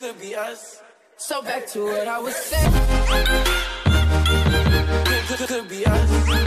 Could be us. So back to what I was saying. Could be us.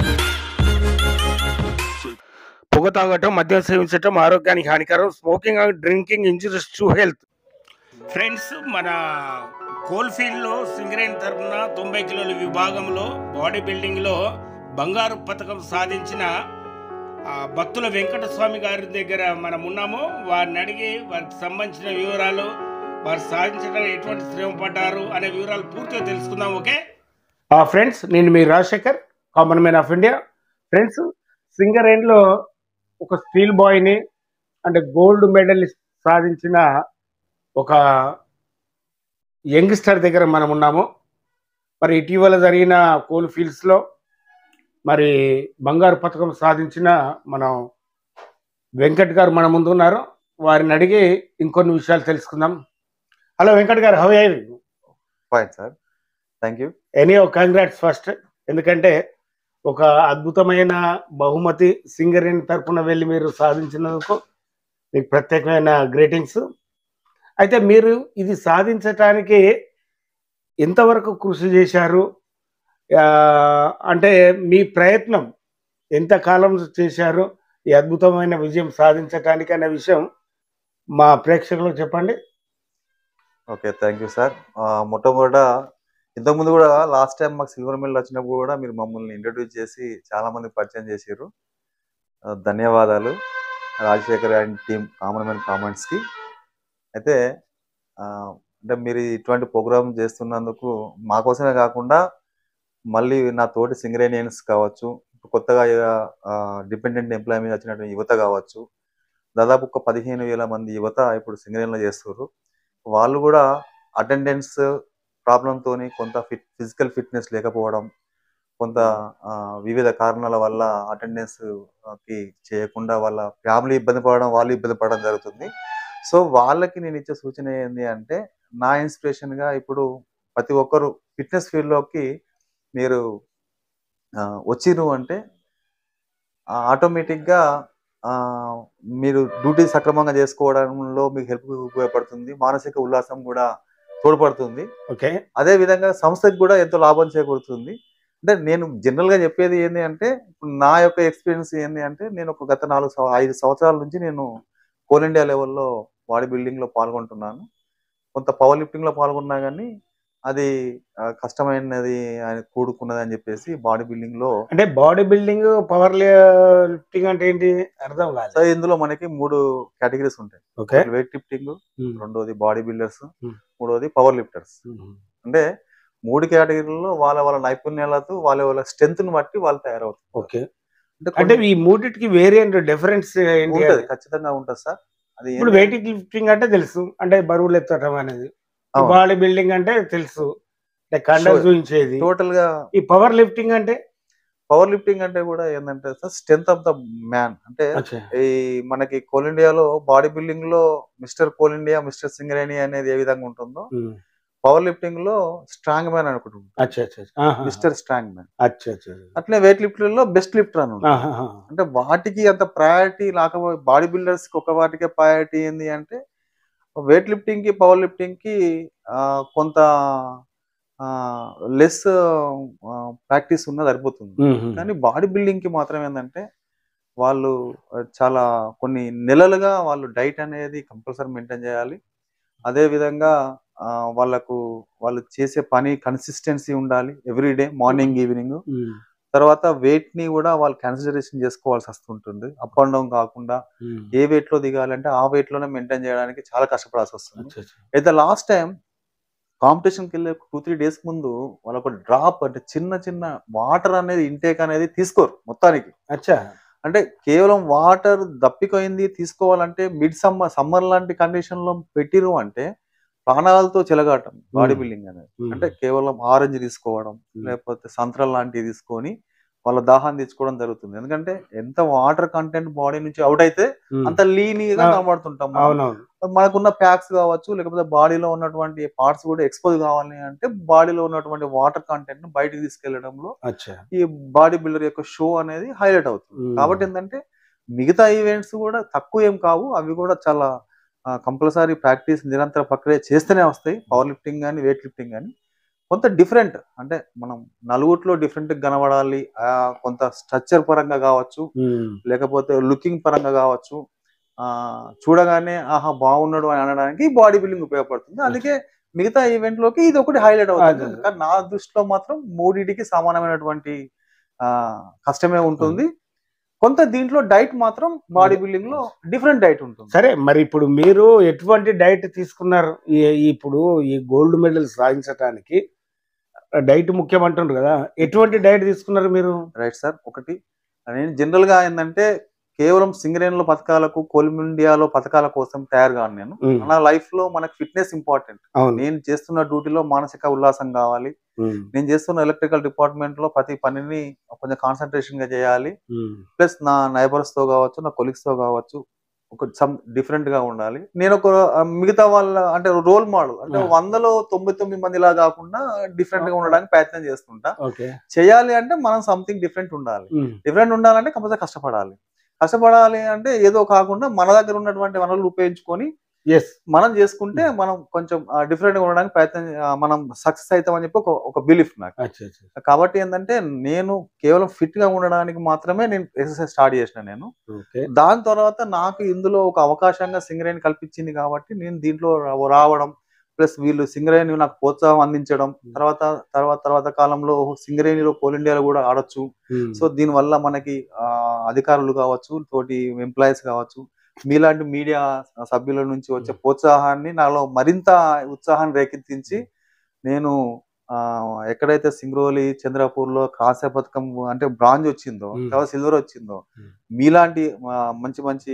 పొగ తాగటం, మద్యం సేవించటం ఆరోగ్యానికి హానికరం. Smoking and drinking injurious to health. Friends, మన కోల్ఫీల్డ్లో సింగరేణి తరఫున 90 కిలోల విభాగంలో బాడీ బిల్డింగ్లో బంగారు పథకం సాధించిన భక్తుల వెంకటస్వామి గారి దగ్గర మనం ఉన్నాము. వారిని అడిగి వారికి సంబంధించిన వివరాలు, వారు సాధించడానికి ఎటువంటి శ్రమ పడ్డారు అనే వివరాలు పూర్తిగా తెలుసుకుందాం. ఓకే ఫ్రెండ్స్, నేను మీ Rajasekhar, common man of India. Friends, సింగరేణిలో ఒక స్టీల్ బాయ్ని అంటే గోల్డ్ మెడలిస్ట్ సాధించిన ఒక యంగ్స్టర్ దగ్గర మనం ఉన్నాము. మరి ఇటీవల జరిగిన కోల్ ఫీల్డ్స్లో మరి బంగారు పథకం సాధించిన మనం వెంకట్ గారు మన ముందు ఉన్నారు. వారిని అడిగి ఇంకొన్ని విషయాలు తెలుసుకుందాం. Hello Venkat garu, how are you? Fine sir, thank you. Congrats first, ఎందుకంటే ఒక అద్భుతమైన బహుమతి సింగరేణి తరఫున వెళ్ళి మీరు సాధించినందుకు మీకు ప్రత్యేకమైన గ్రీటింగ్స్. అయితే మీరు ఇది సాధించటానికి ఎంతవరకు కృషి చేశారు, అంటే మీ ప్రయత్నం ఎంతకాలం చేశారు ఈ అద్భుతమైన విజయం సాధించటానికి అనే విషయం మా ప్రేక్షకులకు చెప్పండి. Okay, thank you sir. మొట్టమొదట ఇంతకుముందు కూడా లాస్ట్ టైం మాకు సిల్వర్ మెడల్ వచ్చినప్పుడు కూడా మీరు మమ్మల్ని ఇంట్రడ్యూస్ చేసి చాలా మంది పరిచయం చేశారు. ధన్యవాదాలు Rajasekhar and team common man కామెంట్స్కి. అయితే అంటే మీరు ఇటువంటి ప్రోగ్రామ్ చేస్తున్నందుకు మాకోసమే కాకుండా మళ్ళీ నా తోటి సింగరేనియన్స్ కావచ్చు, కొత్తగా డిపెండెంట్ ఎంప్లాయ్ మీద వచ్చినటువంటి యువత కావచ్చు, దాదాపు ఒక 15,000 మంది యువత ఇప్పుడు సింగరేణిలో చేస్తున్నారు. వాళ్ళు కూడా అటెండెన్స్ ప్రాబ్లంతో, కొంత ఫిజికల్ ఫిట్నెస్ లేకపోవడం, కొంత వివిధ కారణాల వల్ల అటెండెన్స్కి చేయకుండా వాళ్ళ ఫ్యామిలీ ఇబ్బంది పడడం, వాళ్ళు ఇబ్బంది పడడం జరుగుతుంది. సో వాళ్ళకి నేను ఇచ్చే సూచన ఏంటి అంటే, నా ఇన్స్పిరేషన్గా ఇప్పుడు ప్రతి ఒక్కరు ఫిట్నెస్ ఫీల్డ్లోకి మీరు వచ్చిరు అంటే ఆటోమేటిక్గా మీరు డ్యూటీ సక్రమంగా చేసుకోవడంలో మీకు హెల్ప్ ఉపయోగపడుతుంది, మానసిక ఉల్లాసం కూడా తోడ్పడుతుంది. ఓకే, అదే విధంగా సంస్థకి కూడా ఎంతో లాభం చేకూరుతుంది. అంటే నేను జనరల్గా చెప్పేది ఏంటి అంటే, నా యొక్క ఎక్స్పీరియన్స్ ఏంటి అంటే, నేను ఒక గత 5 సంవత్సరాల నుంచి నేను కోల్ ఇండియా లెవెల్లో బాడీ బిల్డింగ్లో పాల్గొంటున్నాను. కొంత పవర్ లిఫ్టింగ్లో పాల్గొన్నా కానీ అది కష్టమైనది, ఆయన కూడుకున్నది అని చెప్పేసి బాడీ బిల్డింగ్ లో. అంటే బాడీ బిల్డింగ్, పవర్ లిఫ్టింగ్ అంటే ఏంటి అర్థం కాదు. సో ఇందులో మనకి 3 కేటగిరీస్ ఉంటాయి. ఓకే, వెయిట్ లిఫ్టింగ్, రెండోది బాడీ బిల్డర్స్, మూడోది పవర్ లిఫ్టర్స్. అంటే 3 కేటగిరీల్లో వాళ్ళ వాళ్ళ నైపుణ్యాలతో వాళ్ళ వాళ్ళ స్ట్రెంత్ ని బట్టి వాళ్ళు తయారవుతారు. ఓకే, అంటే ఈ మూడింటికి వేరియంట్ డిఫరెన్స్ ఉంటుంది, ఖచ్చితంగా ఉంటుంది సార్. అది ఇప్పుడు వెయిట్ లిఫ్టింగ్ అంటే తెలుసు, అంటే బరువులు ఎత్తడం అనేది. బాడీ బిల్డింగ్ అంటే తెలుసు, కండలు చూపించేది. టోటల్ గా ఈ పవర్ లిఫ్టింగ్ అంటే కూడా ఏంటంటే sir, strength of the man. అంటే ఈ మనకి కోల్ ఇండియాలో బాడీ బిల్డింగ్ లో mister coal India, mister Singareni అనేది ఏ విధంగా ఉంటుందో, పవర్ లిఫ్టింగ్ లో స్ట్రాంగ్ మ్యాన్ అనుకుంటున్నాం, మిస్టర్ స్ట్రాంగ్ మ్యాన్. అట్లే వెయిట్ లిఫ్టింగ్ లో బెస్ట్ లిఫ్టర్ అని. అంటే వాటికి అంత ప్రయారిటీ లేకపోతే బాడీ బిల్డర్స్ కి ఒక వాటికే ప్రయారిటీ ఏంది అంటే, వెయిట్ లిఫ్టింగ్ కి పవర్ లిఫ్టింగ్ కి కొంత లెస్ ప్రాక్టీస్ ఉన్నది సరిపోతుంది. కానీ బాడీ బిల్డింగ్ కి మాత్రం ఏంటంటే, వాళ్ళు చాలా కొన్ని నెలలుగా వాళ్ళు డైట్ అనేది కంపల్సరీ మెయింటైన్ చేయాలి. అదే విధంగా వాళ్ళు చేసే పని కన్సిస్టెన్సీ ఉండాలి, ఎవ్రీడే మార్నింగ్ ఈవినింగ్. తర్వాత వెయిట్ ని కూడా వాళ్ళు కన్సిడరేషన్ చేసుకోవాల్సి వస్తుంటుంది. అప్ అండ్ డౌన్ కాకుండా ఏ వెయిట్ లో దిగాలంటే ఆ వెయిట్ లోనే మెయింటైన్ చేయడానికి చాలా కష్టపడాల్సి వస్తుంది. అయితే లాస్ట్ టైం కాంపిటీషన్కి వెళ్ళే 2-3 డేస్ ముందు వాళ్ళు ఒక డ్రాప్, అంటే చిన్న వాటర్ అనేది ఇంటేక్ అనేది తీసుకోరు మొత్తానికి. అంటే కేవలం వాటర్ దప్పిపోయింది తీసుకోవాలంటే మిడ్ సమ్మర్ లాంటి కండిషన్ లో పెట్టిరు అంటే ప్రాణాలతో చెలగాటం బాడీ బిల్డింగ్ అనేది. అంటే కేవలం ఆరెంజ్ తీసుకోవడం, లేకపోతే సంత్రాలు లాంటివి తీసుకొని వాళ్ళ దాహాన్ని తెచ్చుకోవడం జరుగుతుంది. ఎందుకంటే ఎంత వాటర్ కంటెంట్ బాడీ నుంచి అవుట్ అయితే అంత లీనీగా కనబడుతుంటాం. మనకున్న ప్యాక్స్ కావచ్చు, లేకపోతే బాడీలో ఉన్నటువంటి పార్ట్స్ కూడా ఎక్స్పోజ్ కావాలి అంటే బాడీలో ఉన్నటువంటి వాటర్ కంటెంట్ ను బయటకు తీసుకెళ్లడంలో ఈ బాడీ బిల్డర్ యొక్క షో అనేది హైలైట్ అవుతుంది. కాబట్టి ఏంటంటే మిగతా ఈవెంట్స్ కూడా తక్కువ ఏం కావు, అవి కూడా చాలా కంపల్సరీ ప్రాక్టీస్ నిరంతర ప్రక్రియ చేస్తూనే వస్తాయి. పవర్ లిఫ్టింగ్ కానీ, వెయిట్ లిఫ్టింగ్ కానీ కొంత డిఫరెంట్, అంటే మనం నలుగురిలో డిఫరెంట్గా కనబడాలి, కొంత స్ట్రక్చర్ పరంగా కావచ్చు, లేకపోతే లుకింగ్ పరంగా కావచ్చు, చూడగానే ఆహా బాగున్నాడు అని అనడానికి బాడీ బిల్డింగ్ ఉపయోగపడుతుంది. అందుకే మిగతా ఈవెంట్ లోకి ఇది ఒకటి హైలైట్ అవుతుంది. కానీ నా దృష్టిలో మాత్రం మూడింటికి సమానమైనటువంటి కష్టమే ఉంటుంది. కొంత దీంట్లో డైట్ మాత్రం బాడీ బిల్డింగ్ లో డిఫరెంట్ డైట్ ఉంటుంది. సరే, మరి ఇప్పుడు మీరు ఎటువంటి డైట్ తీసుకున్నారు? ఇప్పుడు ఈ గోల్డ్ మెడల్ సాధించడానికి డైట్ ముఖ్యం అంటున్నారు కదా, ఎటువంటి డైట్ తీసుకున్నారు మీరు? Right sir. ఒకటి, నేను జనరల్ గా ఏంటంటే కేవలం సింగరేణిలో పథకాలకు, కోల్ ఇండియాలో పథకాల కోసం తయారు కాను. నేను నా లైఫ్ లో మనకు ఫిట్నెస్ ఇంపార్టెంట్. నేను చేస్తున్న డ్యూటీలో మానసిక ఉల్లాసం కావాలి. నేను చేస్తున్న ఎలక్ట్రికల్ డిపార్ట్మెంట్ లో ప్రతి పనిని కొంచెం కాన్సన్ట్రేషన్ గా చేయాలి. ప్లస్ నా నైబర్స్ తో కావచ్చు, నా కొలీగ్స్ తో కావచ్చు, ఒక డిఫరెంట్ గా ఉండాలి. నేను ఒక మిగతా వాళ్ళ అంటే రోల్ మోడల్, అంటే 100లో 99 మందిలా కాకుండా డిఫరెంట్ గా ఉండడానికి ప్రయత్నం చేస్తుంటా. చేయాలి అంటే మనం సంథింగ్ డిఫరెంట్ ఉండాలి. డిఫరెంట్ ఉండాలంటే కంపల్సరీ కష్టపడాలి అంటే ఏదో కాకుండా మన దగ్గర ఉన్నటువంటి వనరులు ఉపయోగించుకొని మనం చేసుకుంటే మనం కొంచెం డిఫరెంట్ గా ఉండడానికి ప్రయత్నం, మనం సక్సెస్ అవుతామని చెప్పి ఒక బిలీఫ్ నాకు. కాబట్టి ఏంటంటే నేను కేవలం ఫిట్ గా ఉండడానికి మాత్రమే నేను ఎక్సర్సైజ్ స్టార్ట్ చేసిన. నేను దాని తర్వాత నాకు ఇందులో ఒక అవకాశంగా సింగరేణి కల్పించింది కాబట్టి నేను దీంట్లో రావడం, ప్లస్ వీళ్ళు సింగరేణి నాకు ప్రోత్సాహం అందించడం, తర్వాత కాలంలో సింగరేణిలో కోల్ ఇండియాలో కూడా ఆడొచ్చు. సో దీని వల్ల మనకి అధికారులు కావచ్చు, తోటి ఎంప్లాయీస్ కావచ్చు, మీలాంటి మీడియా సభ్యుల నుంచి వచ్చే ప్రోత్సాహాన్ని నాలో మరింత ఉత్సాహాన్ని రేకెత్తించి నేను ఎక్కడైతే సింగరోలి, చంద్రపూర్ లో కాంస్య పథకం అంటే బ్రాంజ్ వచ్చిందో, తర్వాత సిల్వర్ వచ్చిందో, మీలాంటి మంచి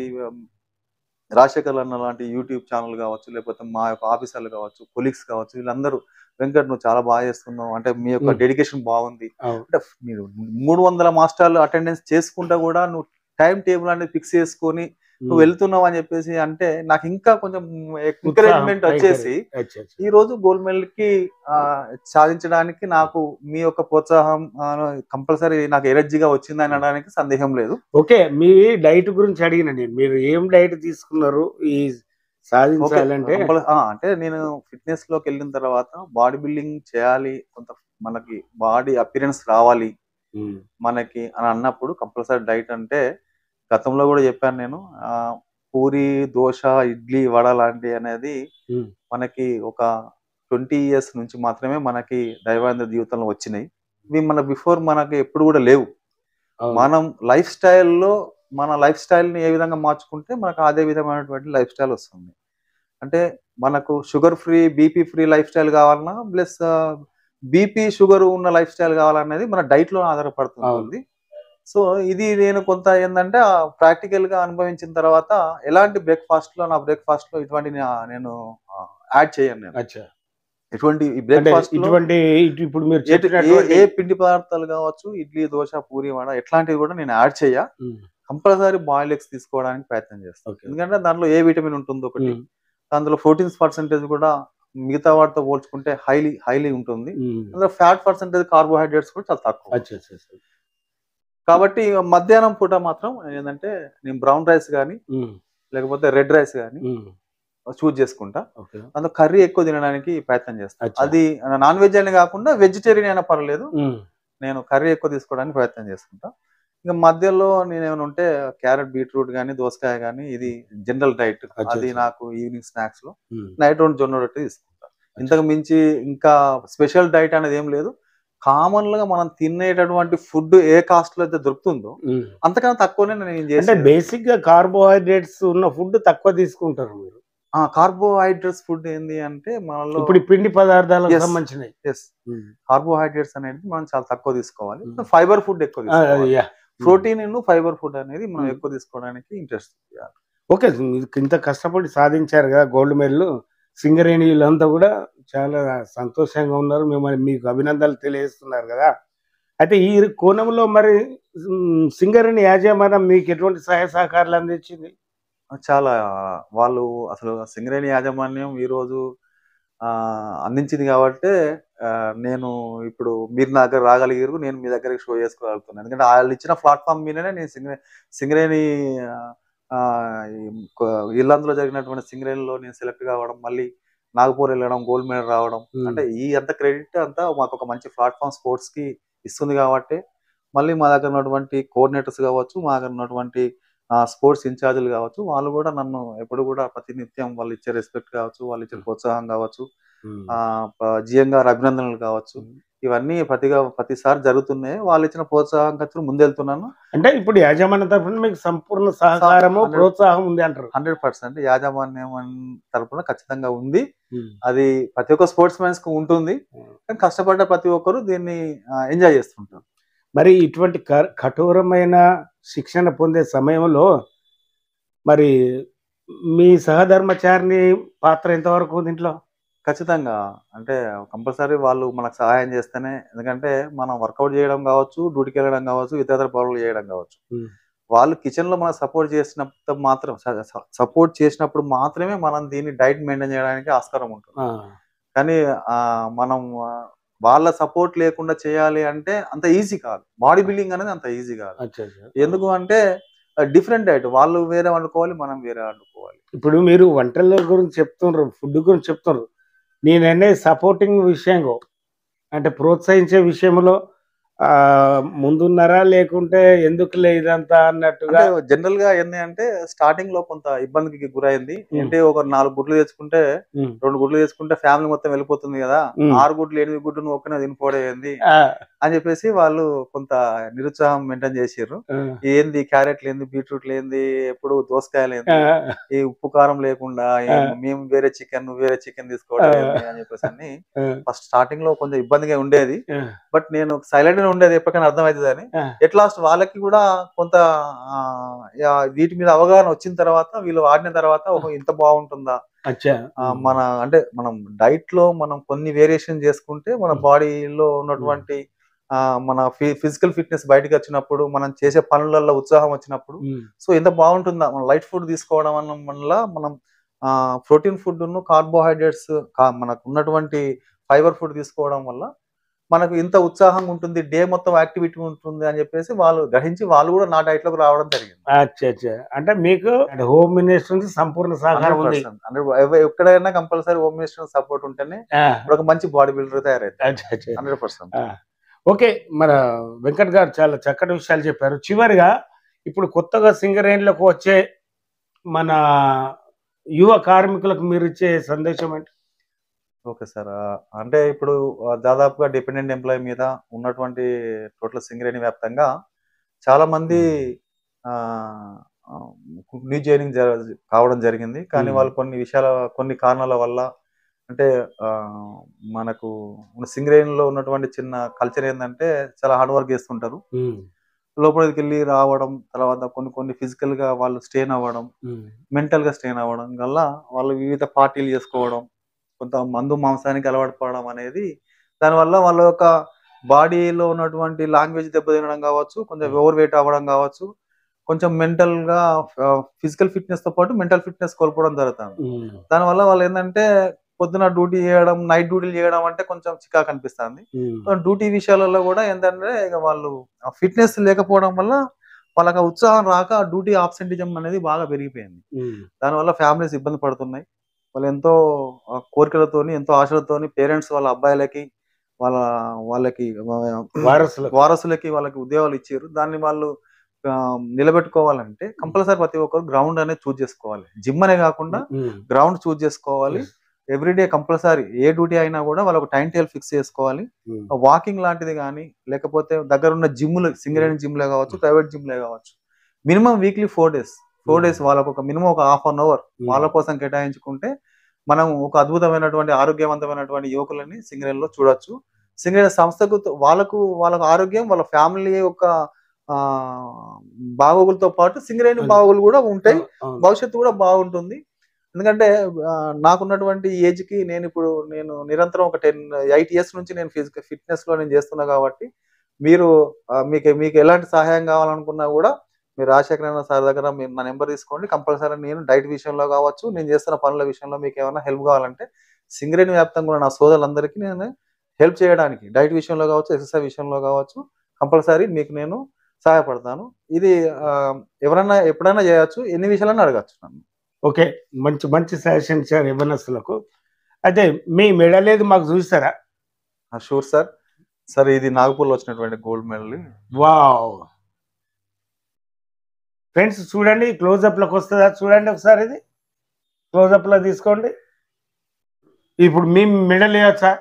రాజశేఖర్ అన్న లాంటి యూట్యూబ్ ఛానల్ కావచ్చు, లేకపోతే మా యొక్క ఆఫీసర్లు కావచ్చు, కొలీగ్స్ కావచ్చు, వీళ్ళందరూ వెంకట్ నువ్వు చాలా బాగా చేస్తున్నావు, అంటే మీ యొక్క డెడికేషన్ బాగుంది, అంటే మీరు 300 మాస్టర్లు అటెండెన్స్ చేసుకుంటా కూడా నువ్వు టైం టేబుల్ అనేది ఫిక్స్ చేసుకొని నువ్వు వెళ్తున్నావు అని చెప్పేసి అంటే నాకు ఇంకా కొంచెం ఎంకరేజ్మెంట్ వచ్చేసి ఈ రోజు గోల్డ్ మెడల్ కి సాధించడానికి నాకు మీ యొక్క ప్రోత్సాహం కంపల్సరీ నాకు ఎనర్జీగా వచ్చింది అనడానికి సందేహం లేదు. ఓకే, మీ డైట్ గురించి అడిగిన నేను, మీరు ఏం డైట్ తీసుకున్నారు ఈ సాధించాలంటే? అంటే నేను ఫిట్నెస్ లోకి వెళ్ళిన తర్వాత బాడీ బిల్డింగ్ చేయాలి, కొంత మనకి బాడీ అపిరెన్స్ రావాలి మనకి అని అన్నప్పుడు కంపల్సరీ డైట్ అంటే గతంలో కూడా చెప్పాను నేను, పూరి, దోశ, ఇడ్లీ, వడ లాంటి అనేది మనకి ఒక 20 years నుంచి మాత్రమే మనకి దైవాంధ్ర జీవితంలో వచ్చినాయి. ఇవి మన బిఫోర్ మనకి ఎప్పుడు కూడా లేవు. మనం లైఫ్ స్టైల్లో మన లైఫ్ స్టైల్ని ఏ విధంగా మార్చుకుంటే మనకు అదే విధమైనటువంటి లైఫ్ స్టైల్ వస్తుంది. అంటే మనకు sugar free, BP free life style కావాలన్నా, ప్లస్ బీపీ షుగర్ ఉన్న లైఫ్ స్టైల్ కావాలనేది మన డైట్లో ఆధారపడుతుంది. సో ఇది నేను కొంత ఏంటంటే ప్రాక్టికల్ గా అనుభవించిన తర్వాత ఎలాంటి బ్రేక్ఫాస్ట్ లో ఇటువంటి నేను యాడ్ చేయను. నేను ఎటువంటి బ్రేక్ఫాస్ట్ ఇప్పుడు మీరు ఏ పిండి పదార్థాలు కావచ్చు, ఇడ్లీ, దోశ, పూరి, వడ ఎట్లాంటివి కూడా నేను యాడ్ చేయ. కంపల్సరీ బాయిల్ ఎగ్స్ తీసుకోవడానికి ప్రయత్నం చేస్తాను. ఎందుకంటే దాంట్లో ఏ విటమిన్ ఉంటుంది ఒకటి, అందులో ప్రోటీన్స్ పర్సెంటేజ్ కూడా మిగతా వాటితో పోల్చుకుంటే హైలీ ఉంటుంది. అందులో ఫ్యాట్ పర్సెంటేజ్, కార్బోహైడ్రేట్స్ కూడా చాలా తక్కువ. కాబట్టి మధ్యాహ్నం పూట మాత్రం ఏంటంటే నేను బ్రౌన్ రైస్ కానీ లేకపోతే రెడ్ రైస్ కానీ చూజ్ చేసుకుంటా. అందులో కర్రీ ఎక్కువ తినడానికి ప్రయత్నం చేస్తాను. అది నాన్ వెజ్ అని కాకుండా వెజిటేరియన్ అయినా పర్లేదు, నేను కర్రీ ఎక్కువ తీసుకోవడానికి ప్రయత్నం చేసుకుంటా. ఇంకా మధ్యలో నేను ఏమైనా ఉంటే క్యారెట్, బీట్రూట్ కానీ, దోసకాయ కానీ, ఇది జనరల్ డైట్. అది నాకు ఈవినింగ్ స్నాక్స్ లో. నైట్ రౌండ్ జొన్న రొట్టె తీసుకుంటా. ఇంతకు మించి ఇంకా స్పెషల్ డైట్ అనేది ఏం లేదు. కామన్ గా మనం తినేటటువంటి ఫుడ్ ఏ కాస్ట్ లో అయితే దొరుకుతుందో అంతకన్నా తక్కువనే నేను చేస్తాను. బేసిక్ గా కార్బోహైడ్రేట్స్ ఉన్న ఫుడ్ తక్కువ తీసుకుంటారు మీరు. కార్బోహైడ్రేట్స్ ఫుడ్ ఏంది అంటే మనలో ఇప్పుడు పిండి పదార్థాలకు సంబంధించినవి. కార్బోహైడ్రేట్స్ అనేది మనం చాలా తక్కువ తీసుకోవాలి. ఫైబర్ ఫుడ్ ఎక్కువ తీసుకోవాలి. ప్రోటీన్, ఫైబర్ ఫుడ్ అనేది మనం ఎక్కువ తీసుకోవడానికి ఇంట్రెస్ట్ చేయాలి. ఓకే, ఇంత కష్టపడి సాధించారు కదా గోల్డ్ మెడల్, సింగరేణిలంతా కూడా చాలా సంతోషంగా ఉన్నారు, మిమ్మల్ని మీకు అభినందనలు తెలియజేస్తున్నారు కదా. అయితే ఈ కోణంలో మరి సింగరేణి యాజమాన్యం మీకు ఎటువంటి సహాయ సహకారాలు అందించింది? చాలా, వాళ్ళు అసలు సింగరేణి యాజమాన్యం ఈరోజు అందించింది కాబట్టి నేను ఇప్పుడు మీరు నా దగ్గర రాగలిగారు, నేను మీ దగ్గరికి షో చేసుకోగలుగుతున్నాను. ఎందుకంటే వాళ్ళు ఇచ్చిన ప్లాట్ఫామ్ మీదనే నేను సింగరేణి ఇల్లందులో జరిగినటువంటి సింగరేణిలో నేను సెలెక్ట్ కావడం, మళ్ళీ నాగపూర్ వెళ్ళడం, గోల్డ్ మెడల్ రావడం, అంటే ఈ అంత క్రెడిట్ అంతా మాకు ఒక మంచి ప్లాట్ఫామ్ స్పోర్ట్స్ కి ఇస్తుంది కాబట్టి, మళ్ళీ మా దగ్గర ఉన్నటువంటి కోఆర్డినేటర్స్ కావచ్చు, మా దగ్గర ఉన్నటువంటి స్పోర్ట్స్ ఇన్ఛార్జీలు కావచ్చు, వాళ్ళు కూడా నన్ను ఎప్పుడు కూడా ప్రతినిత్యం వాళ్ళు ఇచ్చే రెస్పెక్ట్ కావచ్చు, వాళ్ళు ఇచ్చే ప్రోత్సాహం కావచ్చు, జిఎం గారు అభినందనలు కావచ్చు, ఇవన్నీ ప్రతిసారి జరుగుతున్నాయి. వాళ్ళు ఇచ్చిన ప్రోత్సాహం ఖర్చులు ముందెళ్తున్నాను. అంటే ఇప్పుడు యాజమాన్య తరఫున మీకు సంపూర్ణ సహకారము ప్రోత్సాహం ఉంది అంటారు. 100% యాజమాన్యం తరఫున ఖచ్చితంగా ఉంది. అది ప్రతి ఒక్క స్పోర్ట్స్ మ్యాన్స్ కు ఉంటుంది. కానీ కష్టపడ్డ ప్రతి ఒక్కరు దీన్ని ఎంజాయ్ చేస్తుంటారు. మరి ఇటువంటి కఠోరమైన శిక్షణ పొందే సమయంలో మరి మీ సహధర్మచారిని పాత్ర ఎంతవరకు ఉంది ఇంట్లో? ఖచ్చితంగా, అంటే కంపల్సరీ వాళ్ళు మనకు సహాయం చేస్తేనే, ఎందుకంటే మనం వర్కౌట్ చేయడం కావచ్చు, డ్యూటీకి వెళ్ళడం కావచ్చు, ఇతర పనులు చేయడం కావచ్చు, వాళ్ళు కిచెన్ లో మనకు సపోర్ట్ చేసినప్పుడు మాత్రమే మనం దీన్ని డైట్ మెయింటైన్ చేయడానికి ఆస్కారం ఉంటుంది. కానీ మనం వాళ్ళ సపోర్ట్ లేకుండా చేయాలి అంటే అంత ఈజీ కాదు. బాడీ బిల్డింగ్ అనేది అంత ఈజీ కాదు. ఎందుకు అంటే డిఫరెంట్ డైట్, వాళ్ళు వేరే వండుకోవాలి, మనం వేరే వండుకోవాలి. ఇప్పుడు మీరు వంటల గురించి చెప్తున్నారు, ఫుడ్ గురించి చెప్తున్నారు. నేననే సపోర్టింగ్ విషయంలో అంటే ప్రోత్సహించే విషయంలో ముందున్నారా, లేకుంటే ఎందుకు ఇదంతా అన్నట్టుగా? జనరల్ గా ఏంది అంటే స్టార్టింగ్ లో కొంత ఇబ్బందికి గురైంది. అంటే ఒక 4 గుడ్లు తెచ్చుకుంటే 2 గుడ్లు తెచ్చుకుంటే ఫ్యామిలీ మొత్తం వెళ్ళిపోతుంది కదా, 6 గుడ్లు 8 గుడ్లు నువ్వు ఒక్కనే తినిపోవడేంది అని చెప్పేసి వాళ్ళు కొంత నిరుత్సాహం మెయింటైన్ చేసారు. ఏంది క్యారెట్లు ఏంది, బీట్రూట్లు ఏంది, ఎప్పుడు దోసకాయలు ఏంది, ఈ ఉప్పు కారం లేకుండా మేము వేరే చికెన్ నువ్వు వేరే చికెన్ తీసుకోవడం అని చెప్పేసి అని ఫస్ట్ స్టార్టింగ్ లో కొంచెం ఇబ్బందిగా ఉండేది. బట్ నేను సైలెంట్ గా ఉండేది, ఎప్పటికైనా అర్థమవుతుంది అని. ఎట్ లాస్ట్ వాళ్ళకి కూడా కొంత వీటి మీద అవగాహన వచ్చిన తర్వాత, వీళ్ళు వాడిన తర్వాత ఇంత బాగుంటుందా మన, అంటే మనం డైట్ లో మనం కొన్ని వేరియేషన్ చేసుకుంటే మన బాడీలో ఉన్నటువంటి మన ఫిజికల్ ఫిట్నెస్ బయటకు వచ్చినప్పుడు, మనం చేసే పనులలో ఉత్సాహం వచ్చినప్పుడు, సో ఎంత బాగుంటుందా. మనం లైట్ ఫుడ్ తీసుకోవడం వల్ల మనం ప్రోటీన్ ఫుడ్ ను కార్బోహైడ్రేట్స్, మనకు ఉన్నటువంటి ఫైబర్ ఫుడ్ తీసుకోవడం వల్ల మనకు ఇంత ఉత్సాహంగా ఉంటుంది, డే మొత్తం యాక్టివిటీ ఉంటుంది అని చెప్పేసి వాళ్ళు గ్రహించి వాళ్ళు కూడా నా డైట్ లోకి రావడం జరిగింది. అంటే మీకు హోమ్ మినిస్టర్ నుంచి సంపూర్ణ సహకారం ఉంది. ఎక్కడైనా కంపల్సరీ హోమ్ మినిస్టర్ సపోర్ట్ ఉంటేనే ఒక మంచి బాడీ బిల్డర్ తయారైతే 100%. ఓకే, మన వెంకట్ గారు చాలా చక్కటి విషయాలు చెప్పారు. చివరిగా ఇప్పుడు కొత్తగా సింగరేణిలోకి వచ్చే మన యువ కార్మికులకు మీరు ఇచ్చే సందేశం ఏంటి? ఓకే సార్, అంటే ఇప్పుడు దాదాపుగా డిపెండెంట్ ఎంప్లాయీ మీద ఉన్నటువంటి టోటల్ సింగరేణి వ్యాప్తంగా చాలా మంది న్యూ జాయినింగ్ కావడం జరిగింది. కానీ వాళ్ళు కొన్ని కారణాల వల్ల, అంటే మనకు సింగరేణిలో ఉన్నటువంటి చిన్న కల్చర్ ఏంటంటే చాలా హార్డ్ వర్క్ చేస్తుంటారు. లోపలికి వెళ్ళి రావడం, తర్వాత కొన్ని ఫిజికల్ గా వాళ్ళు స్ట్రెయిన్ అవ్వడం, మెంటల్ గా స్ట్రెయిన్ అవ్వడం వల్ల వాళ్ళు వివిధ పార్టీలు చేసుకోవడం, కొంత మందు మాంసానికి అలవాటు పడడం అనేది, దానివల్ల వాళ్ళ యొక్క బాడీలో ఉన్నటువంటి లాంగ్వేజ్ దెబ్బతినడం కావచ్చు, కొంచెం ఓవర్ వెయిట్ అవ్వడం కావచ్చు, కొంచెం మెంటల్ గా ఫిజికల్ ఫిట్నెస్ తో పాటు మెంటల్ ఫిట్నెస్ కోల్పోవడం జరుగుతుంది. దానివల్ల వాళ్ళు ఏంటంటే పొద్దున డ్యూటీ చేయడం, నైట్ డ్యూటీలు చేయడం అంటే కొంచెం చికాకు అనిపిస్తుంది. డ్యూటీ విషయాలలో కూడా ఏంటంటే ఇక వాళ్ళు ఫిట్నెస్ లేకపోవడం వల్ల వాళ్ళకి ఉత్సాహం రాక డ్యూటీ ఆబ్సెంటిజం అనేది బాగా పెరిగిపోయింది. దానివల్ల ఫ్యామిలీస్ ఇబ్బంది పడుతున్నాయి. వాళ్ళు ఎంతో కోరికలతోని, ఎంతో ఆశలతోని పేరెంట్స్ వాళ్ళ అబ్బాయిలకి వాళ్ళకి వారసులకి వాళ్ళకి ఉద్యోగాలు ఇచ్చారు. దాన్ని వాళ్ళు నిలబెట్టుకోవాలంటే కంపల్సరీ ప్రతి ఒక్కరు గ్రౌండ్ అనేది చూజ్ చేసుకోవాలి. జిమ్ అనే కాకుండా గ్రౌండ్ చూజ్ చేసుకోవాలి. ఎవ్రీడే కంపల్సరీ ఏ డ్యూటీ అయినా కూడా వాళ్ళకు టైం టేబుల్ ఫిక్స్ చేసుకోవాలి. వాకింగ్ లాంటిది కానీ, లేకపోతే దగ్గర ఉన్న జిమ్లు, సింగరేణి జిమ్లే కావచ్చు, ప్రైవేట్ జిమ్లే కావచ్చు, మినిమం వీక్లీ 4 days వాళ్ళకు ఒక మినిమం ఒక ½ an hour వాళ్ళ కోసం కేటాయించుకుంటే మనం ఒక అద్భుతమైనటువంటి ఆరోగ్యవంతమైనటువంటి యువకులని సింగరేణిలో చూడొచ్చు. సింగరేణి సంస్థకు వాళ్ళకు ఆరోగ్యం, వాళ్ళ ఫ్యామిలీ యొక్క బాగోగులతో పాటు సింగరేణి బాగోగులు కూడా ఉంటాయి. భవిష్యత్తు కూడా బాగుంటుంది. ఎందుకంటే నాకున్నటువంటి ఏజ్ కి నేను నిరంతరం ఒక 8 years నుంచి నేను ఫిజికల్ ఫిట్నెస్ లో నేను చేస్తున్నా కాబట్టి, మీకు ఎలాంటి సహాయం కావాలనుకున్నా కూడా మీరు రాజశేఖర సార్ దగ్గర మీరు నా నెంబర్ తీసుకోండి. కంపల్సరీ నేను డైట్ విషయంలో కావచ్చు, నేను చేస్తున్న పనుల విషయంలో మీకు ఏమైనా హెల్ప్ కావాలంటే సింగరేణి వ్యాప్తంగా ఉన్న నా సోదరులందరికీ నేను హెల్ప్ చేయడానికి, డైట్ విషయంలో కావచ్చు, ఎక్సర్సైజ్ విషయంలో కావచ్చు, కంపల్సరీ మీకు నేను సహాయపడతాను. ఇది ఎవరన్నా ఎప్పుడైనా చేయొచ్చు, ఎన్ని విషయాలన్నా అడగచ్చు నన్ను. ఓకే, మంచి మంచి సజెషన్ ఇచ్చారు యవ్వనస్తులకు. అయితే మీ మెడల్ ఏది మాకు చూస్తారా? Sure sir. సార్ ఇది నాగపూర్లో వచ్చినటువంటి గోల్డ్ మెడల్. వావ్ ఫ్రెండ్స్, చూడండి క్లోజప్లోకి వస్తుందా చూడండి ఒకసారి, ఇది క్లోజప్లో తీసుకోండి. ఇప్పుడు మీ మెడల్ వేయచ్చా?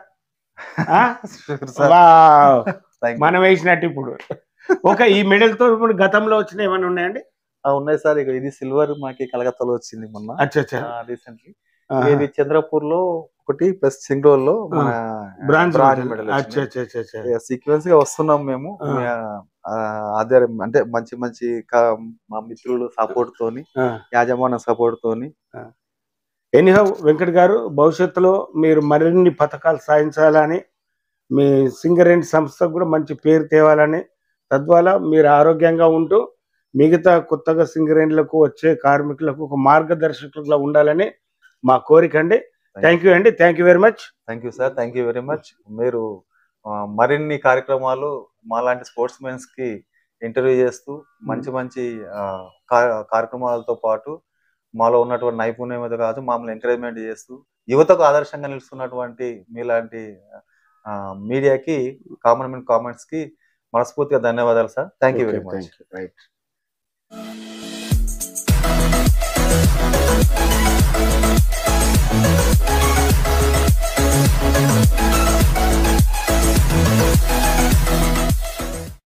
మనం వేసినట్టు ఇప్పుడు. ఓకే, ఈ మెడల్ తో ఇప్పుడు గతంలో వచ్చిన ఏమైనా ఉన్నాయండి? ఉన్నాయి సార్. ఇక ఇది సిల్వర్ మాకి కలకత్తాలో వచ్చింది మొన్న రీసెంట్లీ. ఇది చంద్రపూర్ లో ఒకటి ప్లస్ సింగోల్ లో బ్రాంజ్ మెడల్. సీక్వెన్స్ గా వస్తున్నాం మేము. అదే అంటే మంచి మంచి మా మిత్రులు సపోర్ట్ తోని, యాజమాన్య సపోర్ట్ తోని. ఎనీహౌ వెంకట్ గారు, భవిష్యత్తులో మీరు మరిన్ని పథకాలు సాధించాలని, మీ సింగరేణి సంస్థకు కూడా మంచి పేరు తేవాలని, తద్వారా మీరు ఆరోగ్యంగా ఉంటూ మిగతా కొత్తగా సింగరేణులకు వచ్చే కార్మికులకు ఒక మార్గదర్శకులుగా ఉండాలని మా కోరిక అండి. థ్యాంక్ యూ అండి. Thank you very much. Thank you sir. Thank you very much. మీరు మరిన్ని కార్యక్రమాలు మాలాంటి స్పోర్ట్స్ మెన్స్ కి ఇంటర్వ్యూ చేస్తూ మంచి మంచి కార్యక్రమాలతో పాటు మాలో ఉన్నటువంటి నైపుణ్యం కాదు మమ్మల్ని ఎంకరేజ్మెంట్ చేస్తూ యువతకు ఆదర్శంగా నిలుస్తున్నటువంటి మీలాంటి మీడియాకి, కామన్ కామెంట్స్ కి మనస్ఫూర్తిగా ధన్యవాదాలు sir. Thank you very much. Right.